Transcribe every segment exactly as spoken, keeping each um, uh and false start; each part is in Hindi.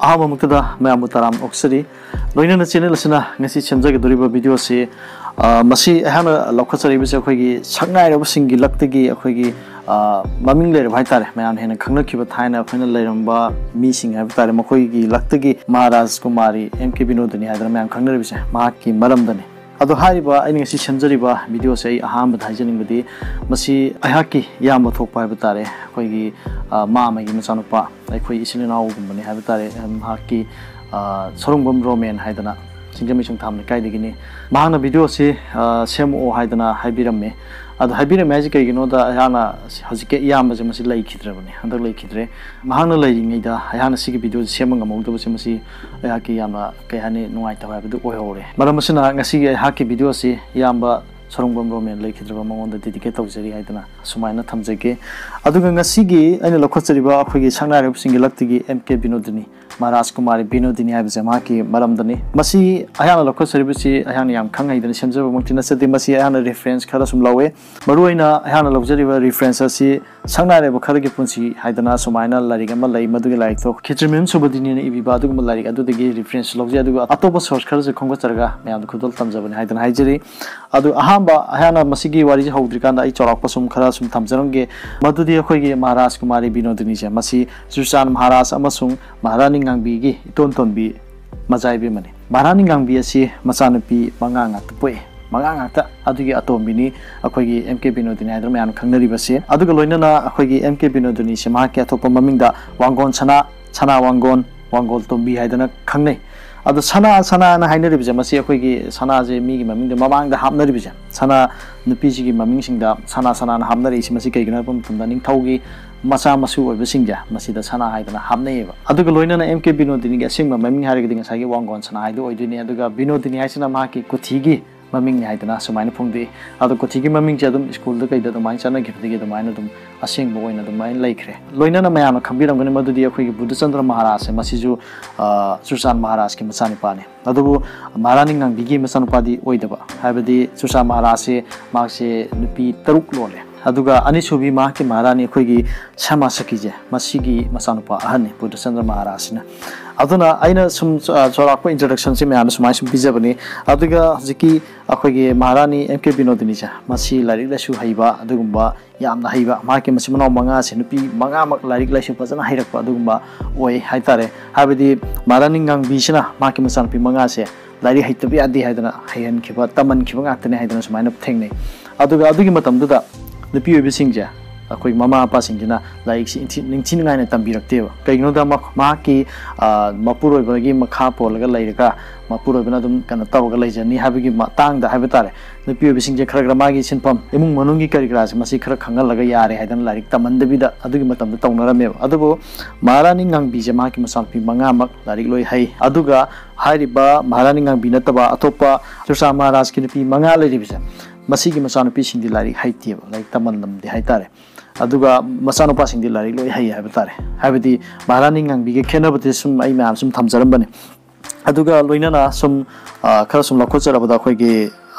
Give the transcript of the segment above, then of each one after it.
ahaba muktada mayam taram oksari loinana channel asina ngasi semjage doriba video se masi ahana lokhachari bise akhoi saknai rab singi laktagi akhoi maming le bhai tare mayam hena khangna khiba thaina akhona leiramba mi sing ha tare makhoi gi laktagi Maharaj Kumari M K Binodani hadra mayam khangna bise ma ki maram dani ado hariba ai ngasi semjariba video se ahamba thaijaning badi masi ahaki yamba thokpa ha tare akhoi gi ma ma gi machanupa akhoi isinau gumbani ha tare ma ki sorungbam roman haidana singjami chung thamne kai digini mahana video se semo haidana haibiramme ado haibira magic kai gino da ayana hajike iyamba je masi lai khidrabani handak lai khidre mahana lai ngai da ayana sigi video semo ngamau do se masi ayaki yama kai hani nuai ta haibdu oi hore maram masina ngasi ge haki video se iyamba sorungbam roman lai khidraba mangonda dedicate tawjari haidana sumaina thamjage aduga ngasi gi aina lokhachariba akhoi sangna rab singi laktigi M K Binodani Maharaj Kumari Binodani haibse ma ki maramdani masi ayana lokhachari bisi ayana yam khangai dani semjaba mungtina sadi masi ayana reference khara sum lawe maruina ayana lojariba reference asi sangna rab khara gi punsi haidana sumaina larig ama lai madugi laik to khichrimem subadini ne ibiba aduga larig adudagi reference lojai aduga atopa source khara je khongba charga mayam khudol tamjabani haidana haijari adu ahamba ayana masigi wari je hawdrikanda ai chorakpa sum khara sum tamjarange madudi akhoi gi Maharaj Kumari Binodani je masi Susan Maharaj amasung Maharani ngangbi gi iton tonbi majai bi mani Maharani ngangbi asi machanupi manga ngak poi manga ngak ta adugi atombini akhoi gi M K Binodani hadra mayam khangnari base aduga loinana akhoi gi M K Binodani se ma ki athopa mamingda Wangon Sana Sana Wangon Wangol tombi haidana khangnai adu sana sana na hainari bija masi akhoi gi sana je mi gi maming de mamang da hamnari bija sana nupi ji gi maming sing da sana sana na hamnari isi masi kai gina pam tunda ning thaugi macha masu oi bising ja masi da sana haidana hamnai ba aduga loina na M K Binodani gi asing maming hari gi ngai gi Wangon Sana haidu oi dini aduga Binodani haisina ma ki kuthi gi maming ni haidana sumaina phungdi adu kuthi gi maming ja dum school da kai da mai chana gi gi da mai na dum asing bo oina dum mai laikre loina na mayam khambiram gani madudi akhoi gi Buddhachandra Maharaj masi ju Susan Maharaj ki machani pa ne adubu Maharani ngangbi gi machanu pa di oidaba haibadi Susan Maharaj se ma se nupi taruk lole aduga ani subi ma ki Maharani akhoi gi chama saki je masi gi machanu pa ahani Buddhachandra Maharaj na aduna aina sum chorakpa introduction se mayam sumai sum bijabani aduga jiki akhoi gi Maharani M K Binodani ja masi larik la su haiba adugumba yamna haiba ma ki masi manau manga se nupi manga mak larik la su pajana hairakpa adugumba oi haitare habidi Maharani ngangbi sina ma ki masan pi manga se lari haitabi adi haidana hayan khiba taman khiba ngaktane haidana sumaina thengnei aduga adugi matam duda nupi obi singja akhoi mama apa singjina laik si ningchin ngai na tambirakte kaigno da ma ki mapuroi bagi makha polaga lairaka mapuroi bana dum kana tawga laijani habigi matang da habitare nupi obi singje khara gra magi sinpam emung manungi kari gra masi khara khangal laga yare haidan larik tamandabi da adugi matam da tawnarame adugo Maharani ngangbi je ma ki masampi manga mak larik loi hai aduga hariba Maharani ngangbi nataba atopa Susa Maharaj ki nupi manga lairibisa masigi masanupi singdi larik haitiba laik tamandam di haitare aduga masanupa singdi larik loi hai habitare habidi Maharani ngangbi ge khenabati sum ai mayam sum thamjarambani aduga loinana sum khara sum lakhojarabada khoi ge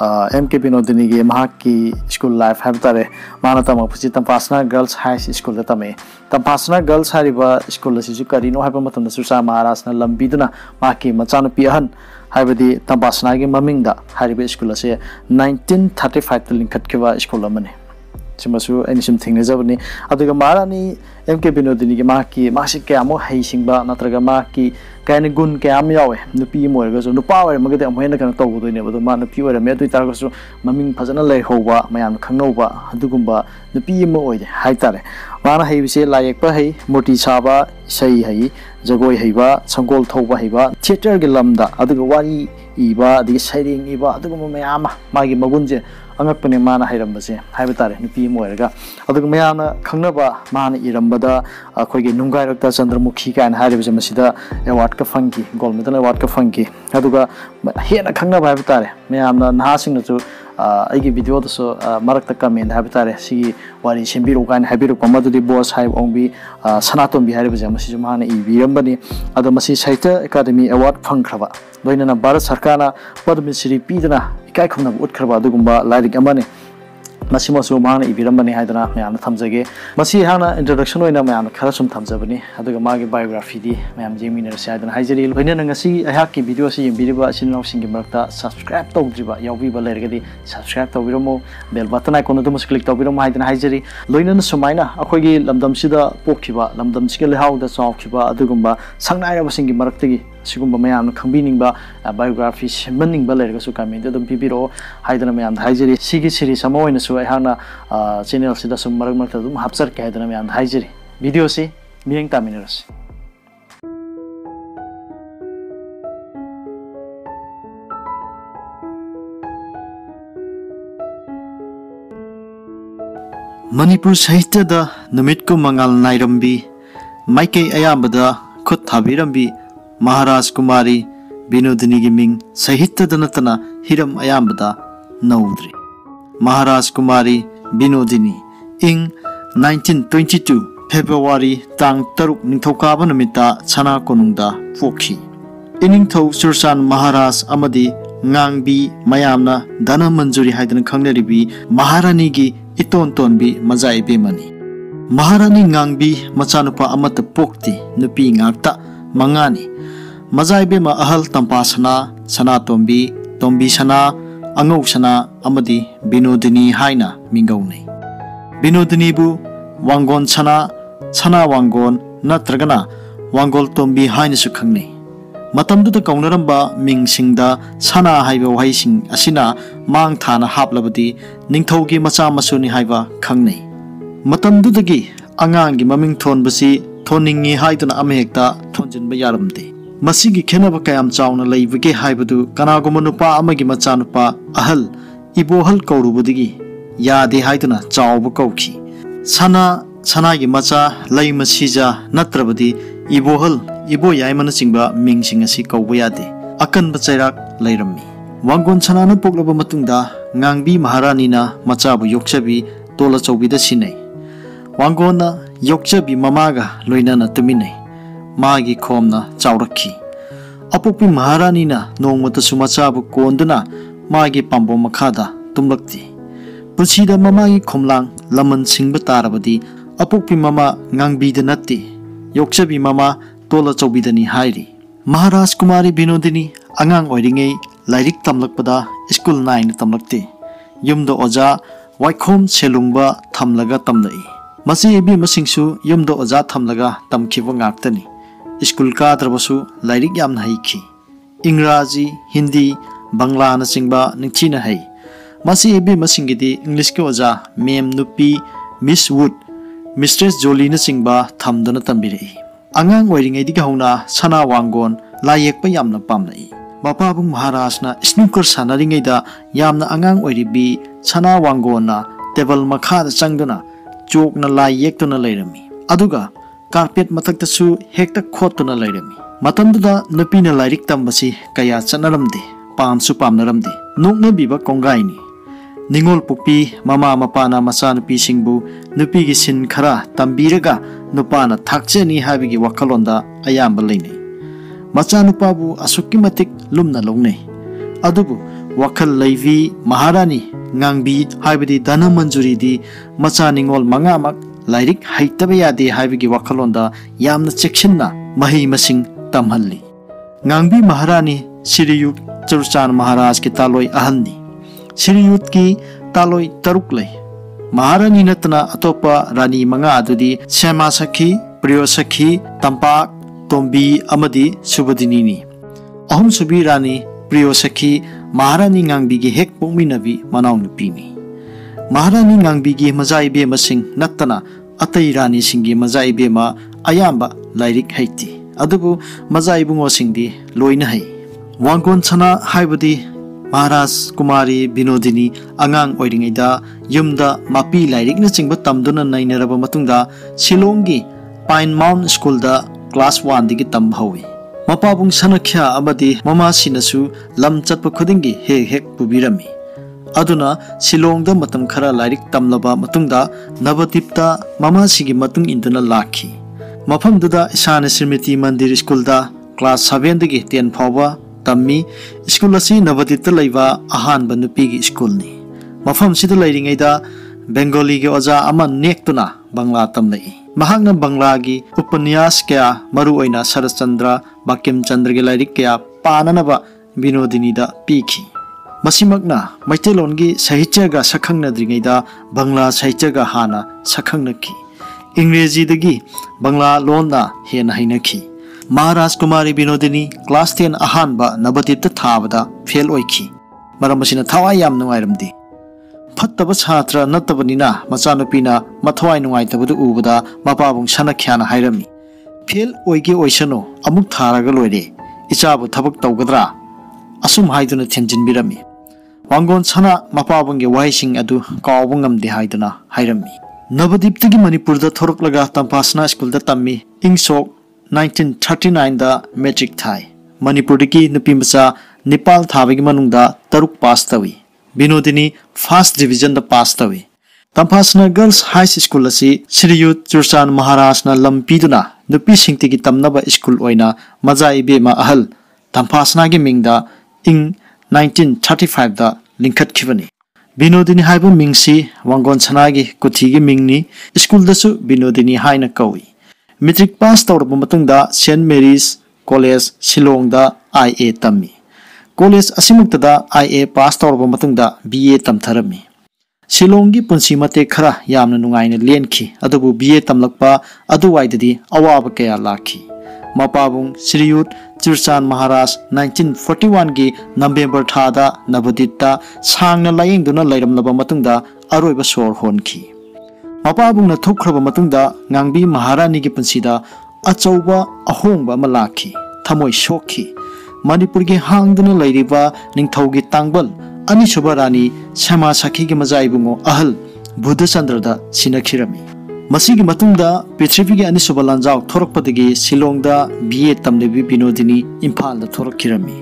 M K Binodani ge mahaki school life habitare manata ma phuchi Tampasna Girls High School da tame Tampasna Girls hariba school si ju kari no haiba matam da Susa Maharaj na lambiduna mahaki machanupi ahan haibadi Tampasna ge mamingda hariba school ase nineteen thirty-five ta linkhat kiba school amane simasu ani sim thingna jabani aduga Maharani M K Binodani ge mahaki masi kayamo hai singba natraga mahaki kaini gun kayam yawe nupi moirga so nupa ore magade amhena kana tawdo ne badu ma nupi ore me tu tar so maming phajana lai hoba mayam khangnoba adugumba nupi mo oide haitare mana haibise layek pa hai moti saba sei hai jagoi haiba sangol thoba haiba theater ge lamda aduga wari iba adi sairing iba adugumba mayama magi magunje angakpane mana hairambase haibitare nupi moirga aduga mayana khangnaba mana irambada akhoi ge nungai rakta Chandramukhi kan hairibase masida award ka fangi gold medal award ka fangi aduga hena khangnaba haibitare mayamna nahasing na chu aigi video to so marak ta comment habitare si wari sembiru kan habiru pamadudi boss haib ongbi Sanatom bihari baje masi jumana i birambani ado masi Sahitya Academy award phangkraba loinana Bharat Sarkarna Padma Shri pidana ikai khumna utkraba adugumba lairik amane मसिमसु मांगना इबिरमबने हाइदना मैम थमजगे मसी हाना इंट्रोडक्शन होइना मैम खरा सुम थमजबनी अदुगा मागे बायोग्राफी दी मैम जेमिनर साइदना हाइजरी लोइना नंगसी अहाकी वीडियो से यबिरिबा सिननाव सिंगी मरक्ता सब्सक्राइब तौद्रिबा यावबिबा लेरगदी सब्सक्राइब तौबिरमो बेल बटन आइकन दु मुस क्लिक तौबिरमो हाइदना हाइजरी लोइना सुमाइना अखोगी लमदम सिदा पोखिबा लमदम सिगे लेहाउदा चावखिबा अदुगुम्बा संगनाइरबा सिंगी मरक्तगी सिगुम्बा मैम खंबिनिंगबा बायोग्राफी सेमनिंगबा लेरगसु कमेंट दम पिबिरो हाइदना मैम हाइजरी सिगी सीरीज अमा ओइनसु अहाना चैनल सिदा सुम मरक मरक दम हापसर के हाइदना मैम हाइजरी वीडियो से मियंग तामिनरस मणिपुर साहित्य दा नुमित को मंगल नाइरंबी माइके अयाबदा खुद थाबिरंबी महाराज कुमारी बिनोदिनी की मिंग साहित्य दनतना हिरम अयाबदा नौद्री महाराज कुमारी बिनोदिनी इंग नाइनटीन ट्वेंटी टू फेब्रुआरी तांग तरुक निथौकाब नुमिता सना कोनुंगदा पोखी इनिंगथौ सुरसान महाराज अमदी ngang mayamna dana manjuri haidana khangnaribi maharani gi iton tonbi majai be mani maharani ngangbi machanupa amata pokti nupi ngakta mangani majai be ma ahal tampa sana sana tombi tombi sana angau sana amadi binodini haina mingaunai binodini bu wangon sana sana wangon natragana wangol tombi haina su khangnai मतमदुदा कौनरंबा मिंगसिंगदा सना हाइबा वहाइसिंग असिना मांग थाना हापलबदी निंगथौगी मचा मसुनी हाइबा खंगनै मतमदुदगी अंगांगी ममिंग थोनबसी थोनिंगी हाइदना अमेहक्ता थोनजिनबा यारमदे मसिगी खेनबा कयाम चावना लैबगे हाइबदु कनागुम नुपा अमगी मचा नुपा अहल इबोहल कौरुबदगी यादे हाइदना चावबा कौखी सना सनागी मचा लैमसिजा नत्रबदी इबोहल इबो यायमन चिंगबा मिंगसिंग असि कौबा यादे अकन बचैराक लैरम्मी वांगोन सनाना पोकलबा मतुंगदा ngangbी महारानीना मचाबु योक्चबी तोला चौबीदा सिनै वांगोना योक्चबी ममागा लोइनाना तुमिनै मागी खोमना चावरखी अपोपी महारानीना नोंगमतसु मचाबु कोंदना मागी पाम्बो मखादा तुमलक्ति पुसिदा ममागी खोमलांग लमन सिंगबा तारबदी अपोपी ममा ngangbीदा नत्ति योक्चबी ममा तोला चौबीदनी हाइरी महाराज कुमारी बिनोदिनी अंगांग ओइरिंगै लाइरिक तमलकपदा स्कूल नाइन तमलकते युमदो ओजा वाइखोम सेलुंगबा थमलगा तमलै मसी एबी मसिंगसु युमदो ओजा थमलगा तमखिबा ngaktani स्कूल काद्रबसु लाइरिक यामना हाइखी इंग्राजी हिंदी बांग्ला ना चिंगबा निंगचिना हाइ मसी एबी मसिंगिदी इंग्लिश के ओजा मेम नुपी मिस वुड मिस्ट्रेस जोली ना चिंगबा थमदना तंबिरई अंगांग ओइरिंगैदि हौना सना वांगोन लायेकपा यामना पामनै बापाबुंग महाराजना स्नूकर सानारिंगैदा यामना अंगांग ओइरिबी सना वांगोना टेबल मखादा चंगदना चोकना लायेक्तुना लैरमी अदुगा कार्पेट मथक्तसु हेक्ता खोत्तुना लैरमी मतमदुदा नपीना लाइरिक तंबसी कया चनरमदे पामसु पामनरमदे नोकनबीबा कोंगाइनी निंगोल पुपी ममा मपाना मचा नुपी सिंगबु नुपीगी सिन खरा तंबीरगा नुपाना थाकचेनी हाबिगी वखलोंदा अयाम्बा लैनै मचा नुपाबु असुक्की मतिक लुमना लौनै अदुबु वखल लैवी महारानी ngangbी हाबिदी दाना मंजुरीदी मचा निंगोल मंगामक लाइरिक हाइतबा यादे हाबिगी वखलोंदा यामना चेक्सिनना मही मसिंग तमहल्ली ngangbी महारानी सिरियुक चुरचान महाराज के तालोय अहलनी सिरियुत की तालोय तरुक लै महारानी नतना अतोपा रानी मंगा अदुदी श्यामा सखी प्रियो सखी तंपाक तोंबी अमदी सुबदिनी अहम सुबी रानी प्रियो सखी महारानी ngangbी की हेक पोंगमिनबी मनाव नुपीनी महारानी ngangbी की मजाई बे मसिंग नतना अतई रानी सिंगी मजाई बे मा अयाम्बा लाइरिक हैती अदुबु मजाई बुंगो सिंगदी लोइना है वांगोन सना हाइबदी महाराज कुमारी बिनोदिनी अंगांग ओइरिंगैदा युमदा मापी लाइरिकना चिंगबा तमदुना नैनरबा मतुंगदा शिलोंगी पाइन माउंट स्कूल दा क्लास वन दिगी तमहौई मपाबुंग सनख्या अमदी ममासिनसु लम चतप खुदिंगी हे हेक पुबिरमी अदुना शिलोंगदा मतम खरा लाइरिक तमलबा मतुंगदा नवदीपता ममासिगी मतुंग इंदुना लाखी मफमदुदा ईशान स्मृति मंदिर स्कूल दा क्लास सेवन दिगी टेन फावबा तम्मी स्कूल असी नवदीपता लैबा अहानबा नुपीगी स्कूल नि मफम सिदा लैरिंगैदा बेंगोली के ओजा अमा नेक्तुना बंगला तमलई महांगना बंगला की उपन्यास क्या मरुओइना शरतचंद्र बंकिम चंद्र के लाइरिक क्या पाननबा बिनोदिनी दा पीखी मसिमगना मैतेलोन की साहित्य का सखंगनद्रिङैदा बंगला साहित्य का हाना सखंगनखी इंग्रेजी दगी बंगला लोना हेन हैनखी महाराज कुमारी बिनोदिनी क्लास टेन अहानबा नवदीप थाबदा फेल ओइखी मरम मसिना थवाई याम नुंगाइरमदी फत्तब छात्र नत्तबनिना मचानुपीना मथवाई नुंगाइतबदु उबदा मपाबुंग सनख्याना हाइरमी फेल ओइगे ओइसनो अमुक थारागा लोइरे इचाबु थबक तौगद्रा असुम हाइदुना थेमजिनबिरमी वांगोन सना मपाबुंगे वाइसिंग अदु कावबु ngamde हाइदुना हाइरमी नवदीप्तगी मणिपुरदा थोरकलगा तंपासना स्कूलदा तम्मी इंगसोक nineteen thirty-nine दा मैट्रिक थाई मणिपुरदगी नुपीमचा निपाल थाबगी मनुंगदा तरुक पास तवी बिनोदिनी फर्स्ट डिवीजन दा पास तवी तंपासना गर्ल्स हाई स्कूल असी श्रीयुत चुरचान महाराजना लंपीदुना नुपी सिंगतिगी तमनबा स्कूल ओइना मजा इबेमा अहल तंपासना गी मिंगदा इंग nineteen thirty-five दा लिंखतखिबनी बिनोदिनी हाइबु मिंगसी वांगोन सनागी कुथीगी मिंगनी स्कूल दसु बिनोदिनी हाइना कौई मैट्रिक पास तौरबा मतुंगदा सेंट मेरीज कॉलेज शिलोंगदा आई ए तम्मी कॉलेज असिमुक्तदा आई ए पास तौरबा मतुंगदा बी ए तमथरमी शिलोंगी पुंसी मते खरा यामना नुंगाइना लेनखी अदुबु बी ए तमलकपा अदुवाइददी अवाब कया लाखी मपाबुंग श्रीयुत चुरचान महाराज nineteen forty-one की नवंबर थादा नवदीप्ता सांगना लायेंगदुना लैरमनबा मतुंगदा अरोइबा सोर होनखी मपाबुंगना थोखरबा मतुंगदा ngangbी महारानी की पुंसीदा अचौबा अहोंगबा अमा लाखी थमोय सोखी मणिपुर की हांगदुना लैरिबा निंगथौगी तांगबल अनिसुबा रानी श्यामा सखी की मजाइबुंगो अहल बुद्धचंद्रदा सिनखिरमी मसीगी मतुंगदा पृथ्वी की अनिसुबा लांजाव थोरकपदगी शिलोंगदा बीए तमलेबी बिनोदिनी इम्फालदा थोरकखिरमी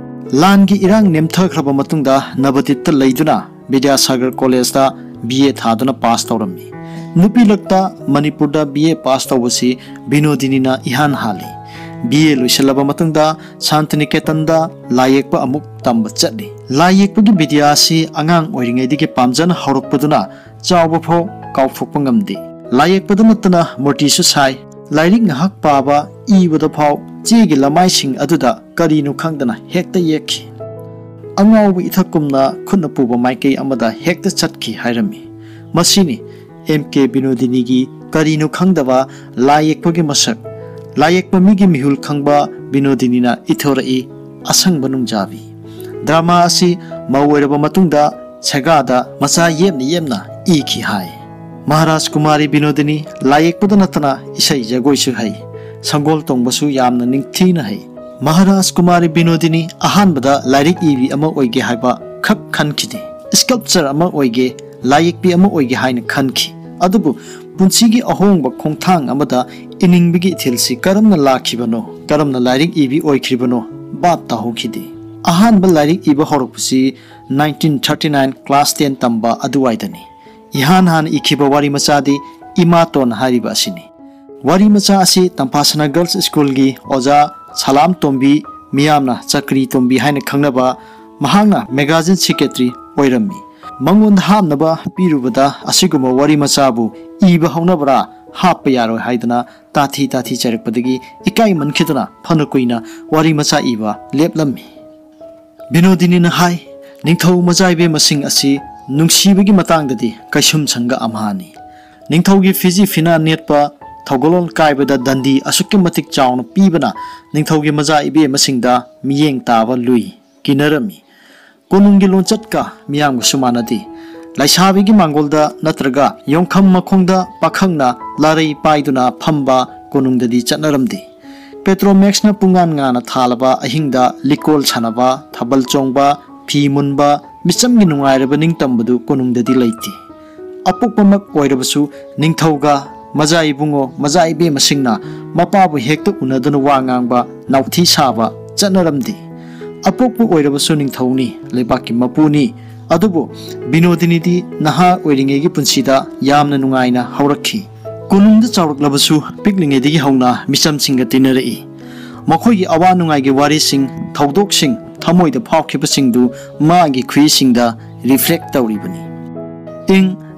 लान की इरांग नेमथखरबा मतुंगदा नवदीप्ता लैदुना विद्यासागर कॉलेजदा बीए थादुना पास तौरमी नुपी लगता मणिपुरदा बीए पास तौबसी बिनोदिनीना इहान हाली बीए लोइसलबा मतुंगदा शांतिनिकेतनदा लायेकपा अमुक तंबा चटली लायेकपगी विद्यासी आंगांग ओइरिङैदिगे पामजन हौरकपदुना चावबफो काउथोकपा ngamdi लायेकपदा नतना मूर्तिसु साइ लाइरिक ngahak पाबा इबदा फाव चेगी लमाइसिंग अदुदा करिनु खंगदना हेक्ता येखी अंगावबु इथकुमना खुन्ना पुबा माइकई अमदा हेक्ता चटकी हाइरमी मसिनी एम के बिनोदिनी की करिनु खंगदबा लायेकपगी मसक लायेकपा मिगी मिहुल खंगबा बिनोदिनीना इथोरई असंग बनुंगजाबी ड्रामा असि मौरबा मतुंगदा छगादा मचा येमना येमना इखी हाय महाराज कुमारी बिनोदिनी लायेकपदा नतना इसै जगोइसु है संगोल तोंबसु यामना निंगथीना है महाराज कुमारी बिनोदिनी अहानबदा लाइरिक इबी अमा ओइगे हाइबा खक खनखिदे स्कल्पचर अमा ओइगे लायेकपी अमा ओइगे हाइना खनखि अदुबु पुंसीगी अहोंगबा खोंथांग अमदा इनिंगबिगी इथिलसी करमना लाखिबनो करमना लाइरिक इबी ओइखिबनो बात ताहोखिदे अहानबा लाइरिक इबा हरपुसी nineteen thirty-nine क्लास ten तंबा अदुवाइदनी इहान हान इखिबा वारी मचादी इमातोन हारिबा असिनी वारी मचा असि तंपासना गर्ल्स स्कूल की ओजा सलाम तोंबी मियामना चक्री तोंबी हाइना खंगनबा महांगना मैगजीन सेक्रेटरी ओइरमी मंगोन हामनबा पीरुबदा असिगुमा वारी मचाबु इबा हौनबरा हाप यारो हाइदना ताथी ताथी चरकपदगी इकाई मनखिदना फनकुइना वारी मचा इबा लेपलम्मी बिनोदिनीना हाय निंगथौ मजाइबे मसिंग असि नुंगसीबगी मतांगददी कैसुम संग अमहानी निंगथौगी फिजी फिना नेटपा थौगलोन कायबदा दंदी असुक्के मतिक चाउन पीबना निंगथौगी मजा इबे मसिंगदा मियेंग ताबा लुई किनरमी कोनुंगी लोंचटका मियांग सुमानदी लाइसाबिगी मांगोलदा नत्रगा योंखम मखोंगदा पाखंगना लारै पाइदुना फंबा कोनुंगददी चटनरमदी पेट्रोमैक्सना पुंगान गाना थालबा अहिंगदा लिकोल छनबा थबल चोंगबा फी मुनबा मिचमगी नुंगाइरबा निंगतंबदु कोनुंगददी लैति अपोकपमक ओइरबसु निंगथौगा मजा इबुंगो मजा इबे मसिंगना मपाबु हेक्तो उनदुना वा ngangbा नाउथी साबा चटनरमदी अपोकपु ओइरबसु निंगथौनी लेबाकी मपुनी अदुबु बिनोदिनीदी नहा ओइरिङेगी पुंसीदा यामना नुंगाइना हौरखी कोनुंगदा चावरकलबसु पिकलिङेदगी हौना मिचमसिंगा तिनरई मखोइगी अवा नुंगाइगी वारिसिंग थौदोकसिंग थमोइदा फावखिबसिंगदु मागी खुइसिंगदा रिफ्लेक्ट तौरिबनी इंग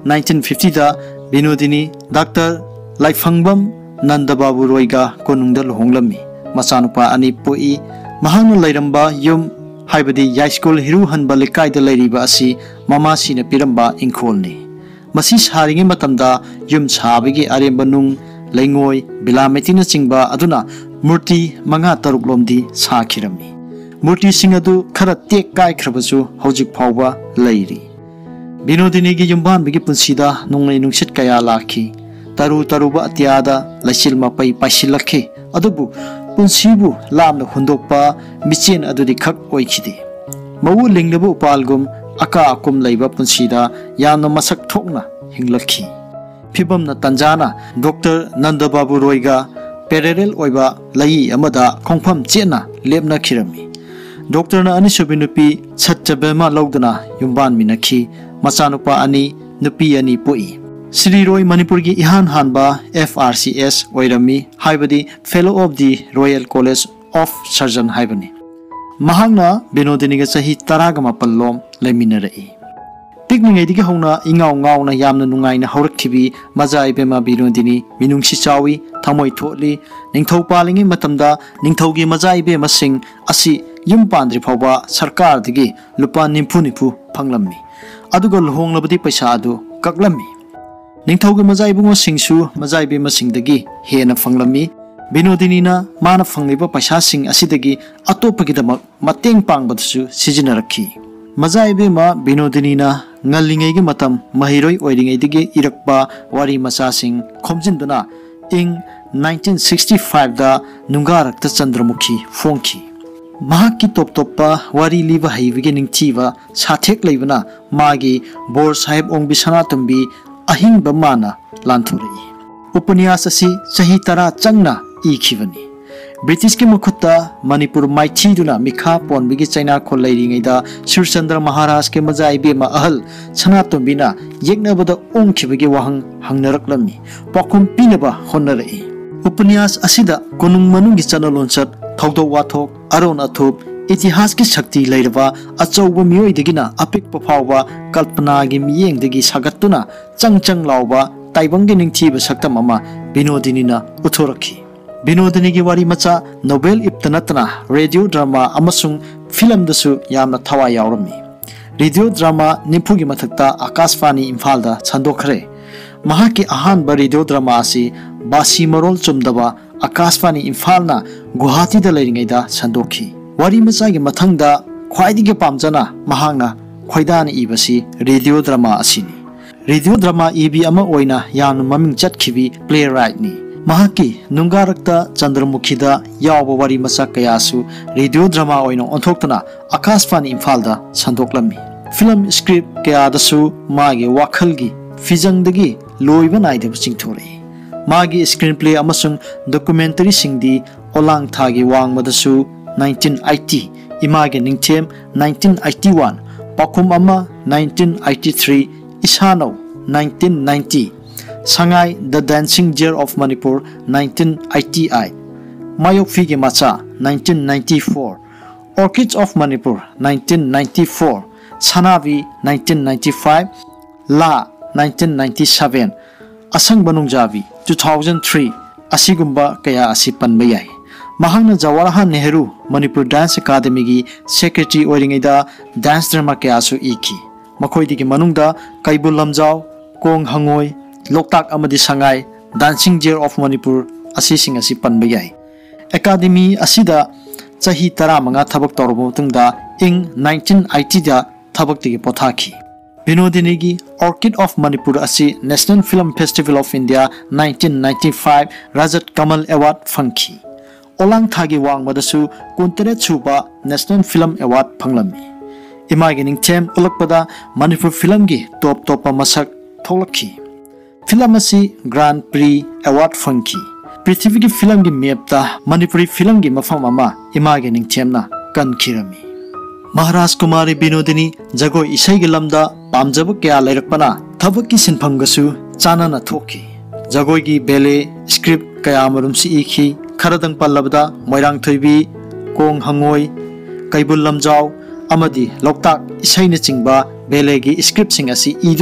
nineteen fifty da Binodini Doctor Laifangam Nandababu Roiga konungda luhonglami machanupa ani poi mahangna lairamba yum haibadi Yai School Hiru Hanba Lekai da lairiba asi mama sina piramba ingkholni masi saringi matamda yum chabigi aremba nung leingoi bilametina chingba aduna murti manga taruk lomdi sakhirami murti sing adu khara tek kai khrabasu hojik phawba leiri Binodini gi yumban bigi punsida nungai nungsit kaya lakhi taru taruba atiada laisil mapai pasilakhi adubu punsibu lamna hundokpa michen adudi khak oikhidi mawu linglebu upalgum aka akum leiba punsida yamna masak thokna hinglakhi phibamna tanjana Doctor Nandababu Roiga parallel oiba lai amada khongpham chena lepna khirami Doctor na ani subinupi chatchabema logdana yumban minakhi machanupa ani nupi ani poi Sri Roy Manipur gi ihan hanba F R C S oirami haibadi Fellow of the Royal College of Surgeon haibani mahangna Binodini ga sahi taraga mapallom leminarei pikningai digi hongna ingau ngau na yamna nungai na haurakhibi majai bema Binodini minungsi chawi thamoi tholi ningthau palingi matamda ningthaugi majai be masing asi yum pandri phawba sarkar digi lupa nimpu nipu phanglammi aduga luhonglabadi paisa adu kaklammi ningthaugi majai bungo singsu majai be masingdagi hena phanglammi Binodini na mana phangliba paisa sing asidagi atopagidama mateng pangbadsu sijinarakhi majai be ma Binodini na ngallingai gi matam mahiroi oiringai digi irakpa wari macha sing khomjinduna ing nineteen sixty-five da nungarakta Chandramukhi phongki mahaki top toppa wari liba haibigi ningchiba sathek leibana magi Bor Sahib Ongbi Sanatumbi ahingba mana lanthuri upanyas asi sahi tara changna ikhibani British ke mukhutta Manipur maichi duna mikha ponbigi China khollairingai da Surchandra Maharaj ke majai be ma ahal Sanatumbina yegnabada ongkhibigi wahang hangnaraklamni pakhum pinaba honnarai upanyas asida konung manungi chanalonsat thawdo wathok aron athup itihas ki shakti leirba achauba mioi degina apik pafawba kalpana gi miyeng degi sagattuna changchang lawba taibangi ningthi ba saktam ama Binodini na uthorakhi Binodini gi wari macha Nobel iptanatna radio drama amasung film dasu yamna thawa yawrami radio drama nipu gi mathakta Akashvani Imphal da chandokre mahaki ahan ba radio drama asi basi marol chumdaba Akashvani Imphal na Guwahati da leiringai da chandokhi wari macha gi mathangda khwaidi gi pamjana mahangna khoidani ibasi radio drama asini radio drama ibi ama oina yamna maming chatkhibi playwright ni mahaki nungarakta Chandramukhi da yawba wari macha kayasu radio drama oina onthoktana Akashvani Imphal da chandoklammi film script kaya dasu magi wakhalgi fijangdagi loiba naidaba chingthore magi screenplay amasung documentary singdi olang thagi wangmadasu nineteen eighty image ningthem nineteen eighty-one pakhum ama nineteen eighty-three isano nineteen ninety Sangai The Dancing Deer of Manipur nineteen eighty-eight Mayok Figi Macha nineteen ninety-four Orchids of Manipur nineteen ninety-four Sanavi nineteen ninety-five La nineteen ninety-seven Asang Banungjavi two thousand three Asigumba kaya asipan bayai mahangna Jawaharlal Nehru Manipur Dance Academy gi secretary oiringaida dance drama kaya su iki makoidigi manungda Kaibul Lamjau Kong Hangoi Loktak amadi Sangai Dancing Deer of Manipur asising asi panbayai Academy asida chahi taramanga thabak torbo tungda ing nineteen eighty da thabak tigi pothaki Binodini gi Orchid of Manipur asi National Film Festival of India nineteen ninety-five Rajat Kamal Award phangki olang thagi wangmadasu kunteret suba National Film Award phanglami imagi ningthem ulakpada Manipur film gi top top masak tholakhi film asi Grand Prix Award phangki Prithvi gi film gi mapta Manipuri film gi mafam ama imagi ningthemna kankhirami Maharaj Kumari Binodini Jagoi Isai gi lamda pamjaba kya lairakpana thabak ki sinpham gasu chanana thoki Jagoi gi bele script kaya marum si ikhi kharadang pallabda Moirang Thoibi Kong Hangoi Kaibul Lamjau amadi Loktak Isai na chingba bele gi script sing asi iduna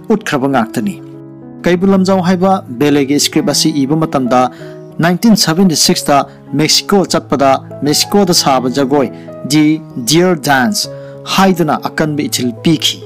utkraba ngaktani Kaibu Lamjau haiba belege script asi iba matamda nineteen seventy-six da Mexico chatpada Mexico da saba jagoi di Deer Dance haidana akanbe itil piki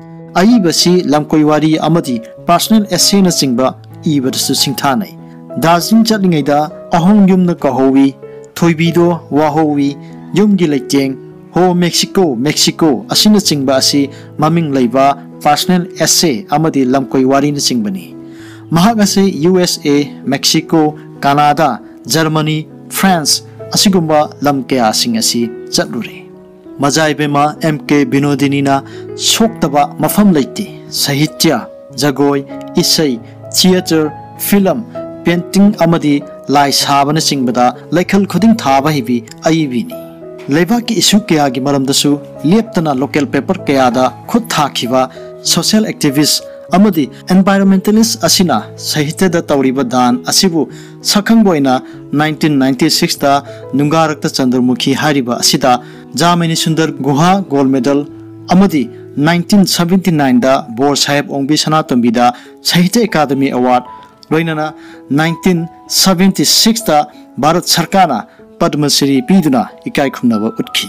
aibasi lamkoi wari amadi personal essay na singba iba su singthanai Dazing chatlingai da ahong yum na kahowi thoibido wahowi yum gi leiteng ho Mexico Mexico asina singba asi maming leiba personal essay amadi lamkoi wari na singbani mahagase U S A Mexico Canada Germany France asigumba lamkaya sing asi chatlure Majai bema M K Binodini na soktaba mafam leite sahitya jagoi isai theater film painting amadi lai sabana singbada laikhal khuding thaba hibi aibini leiba ki issue kya gi maramdasu leptana local paper kya da khud thakhiba social activist amadi environmentalist asina sahitya da tawriba dan asibu sakhang boina nineteen ninety-six da nungarakta Chandramukhi hariba asida Jamini Sundar Guha gold medal amadi nineteen seventy-nine da Bor Sahib Ongbi Sanatombi da Sahitya Academy Award loinana nineteen seventy-six da Bharat Sarkana Padma Shri piduna ikai khumnaba utkhi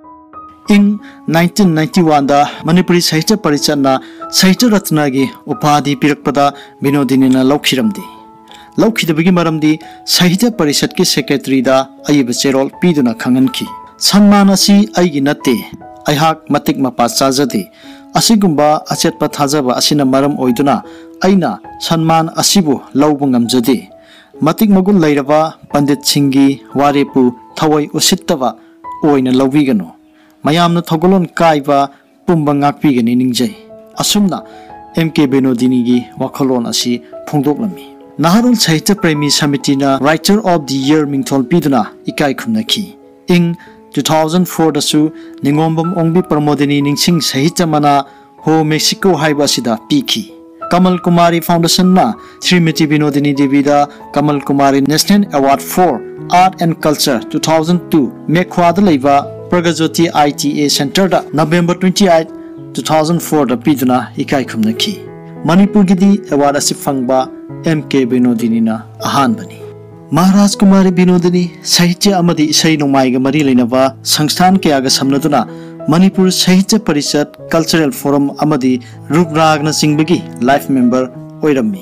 ing nineteen ninety-one da Manipuri Sahitya Parishad na Sahitya Ratna gi upadhi pirakpada Binodini na laukhiramdi laukhidabagi maramdi Sahitya Parishad ki secretary da ayiba cherol piduna khanganki Sanman asi aigi natte aihak matik mapa chajade asigumba achetpa thajaba asina maram oiduna aina sanman asibu laubu ngamjade matik magul lairaba pandit singgi warepu thawai usittaba oina lawbigano mayamna thogolon kaiba pumba ngakpigani ningjai asumna M K Binodini gi wakholon asi phongdoklami Naharul Sahitya Premi Samiti na Writer of the Year mingthol piduna ikai khumnaki ing two thousand four da su Ningombam Ongbi Pramodini Ningsing Sahitya Mana Ho Mexico haiba sida piki Kamal Kumari Foundation na Srimati Binodini Devi da Kamal Kumari National Award for Art and Culture two thousand two Mekhwada leiba Pragajoti I T A Center da November twenty-eighth two thousand four da piduna ikai khumnaki Manipur gidi award asi fangba M K Binodini na ahanbani Maharaj Kumari Binodini Sahitya amadi isai nongmaiga mari leinaba sangstan kyaga samnaduna Manipur Sahitya Parishad Cultural Forum amadi Rupragna Singbagi life member oirami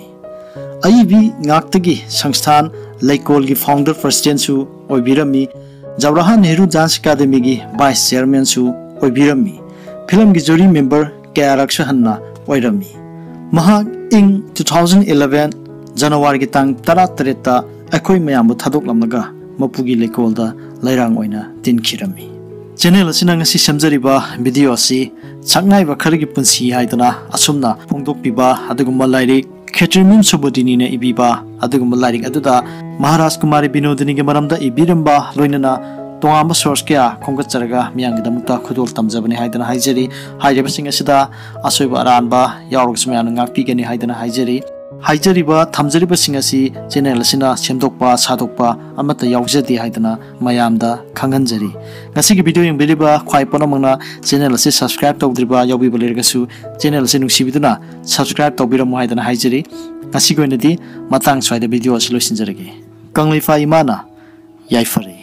aibi ngaktagi sangstan Laikol gi founder president su oibirami Jawaharlal Nehru Dance Academy gi vice chairman su oibirami film gi jury member Kyarak Hanna oirami Mahak ing two thousand eleven January gi tang thirty-three ta akoi mayambu thadok lamnaga mapugi lekolda lairang oina tinkhirami channel asina ngasi samjariba video asi changai ba khargi punsi haidana asumna phongdok piba adugumba lairi Khetrimin Subodini ne ibiba adugumba lairi aduda Maharaj Kumari Binodini ge maramda ibiramba loinana tongamba source kya khongga charaga miyang damukta khudol tamjabani haidana haijeri haijaba singa sida asoiba aranba yaurog sumyana ngakpi gani haidana haijeri Haijariba thamjariba singasi channel asina semdokpa sadokpa amata yaujadi haidana mayamda khanganjari ngasi gi video yeng beliba khwai ponamangna channel ase subscribe tawdriba yawbi bolergasu channel ase nungsibiduna subscribe tawbiram haidana haijari ngasi goinadi matang swaida video aslo sinjarage kanglaifa imana yaifare